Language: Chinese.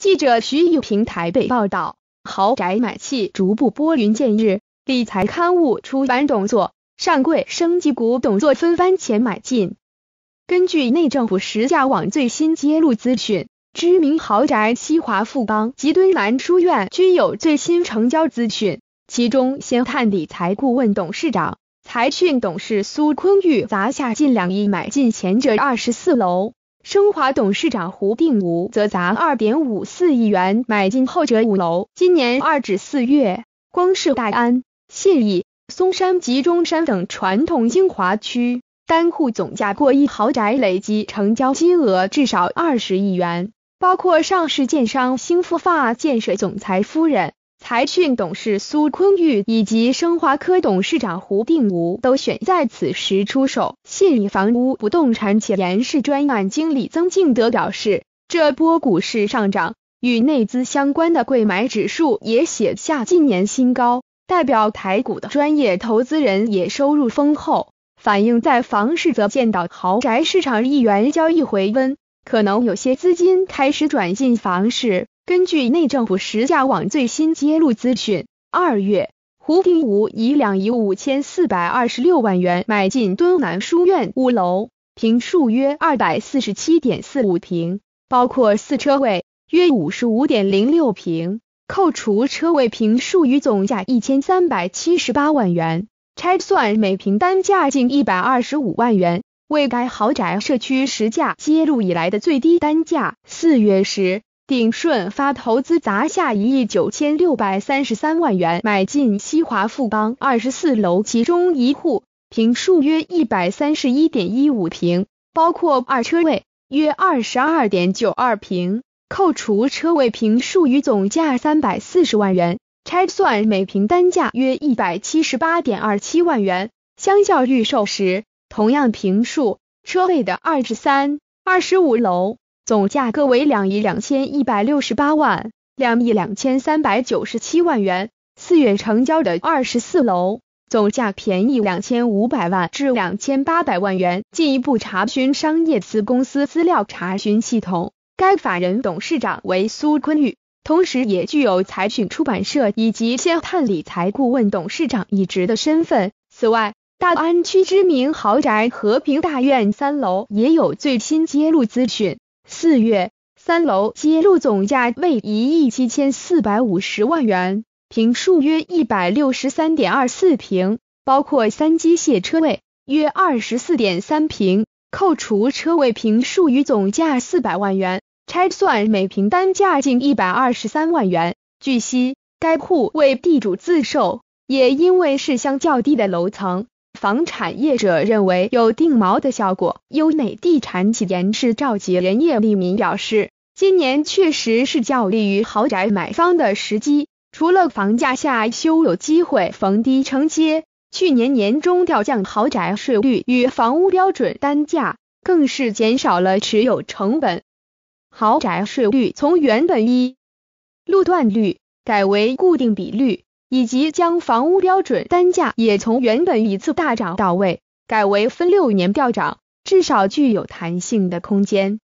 记者徐玉平台北报道，豪宅买气逐步拨云见日，理财刊物出版动作，上柜升级股动作纷番前买进。根据内政部实价网最新揭露资讯，知名豪宅西华富冈及敦南书院均有最新成交资讯，其中先探理财顾问董事长、财讯董事苏坤玉砸下近2亿买进前者24楼，升华董事长胡定武则砸2.54亿元买进后者5楼。今年2至4月，光是大安、信义、松山及中山等传统精华区单户总价过亿豪宅累计成交金额至少20亿元，包括上市建商兴富发建设总裁夫人、财讯董事苏坤玉以及升华科董事长胡定武都选在此时出手。信义房屋不动产前研室专案经理曾敬德表示，这波股市上涨与内资相关的柜买指数也写下近年新高，代表台股的专业投资人也收入丰厚。反映在房市则见到豪宅市场1元交易回温，可能有些资金开始转进房市。根据内政部实价网最新揭露资讯，2月，胡定武以2亿5426万元买进敦南书院5楼，坪数约247.45平，包括4车位，约55.06平，扣除车位坪数与总价1378万元，拆算每平单价近125万元，为该豪宅社区实价揭露以来的最低单价。4月时，鼎顺发投资砸下1亿9633万元买进西华富冈24楼其中一户，坪数约131.15平，包括2车位，约22.92平，扣除车位坪数与总价340万元，拆算每平单价约178.27万元。相较预售时，同样坪数、车位的2至3、25楼，总价各为2亿2168万、2亿2397万元。4月成交的24楼，总价便宜2500万至2800万元。进一步查询商业子公司资料查询系统，该法人董事长为苏坤玉，同时也具有财讯出版社以及先探理财顾问董事长一职的身份。此外，大安区知名豪宅和平大苑3楼也有最新揭露资讯。4月，3楼揭露总价为1亿7450万元，坪数约163.24平，包括3机械车位，约24.3平，扣除车位坪数与总价400万元，拆算每平单价近123万元。据悉，该户为地主自售，也因为是相较低的楼层，房产业者认为有定锚的效果。优美地产企研室召集人叶立民表示，今年确实是较利于豪宅买方的时机，除了房价下修有机会逢低承接，去年年中调降豪宅税率与房屋标准单价，更是减少了持有成本。豪宅税率从原本1路段率改为固定比率，以及将房屋标准单价也从原本一次大涨到位，改为分6年调涨，至少具有弹性的空间。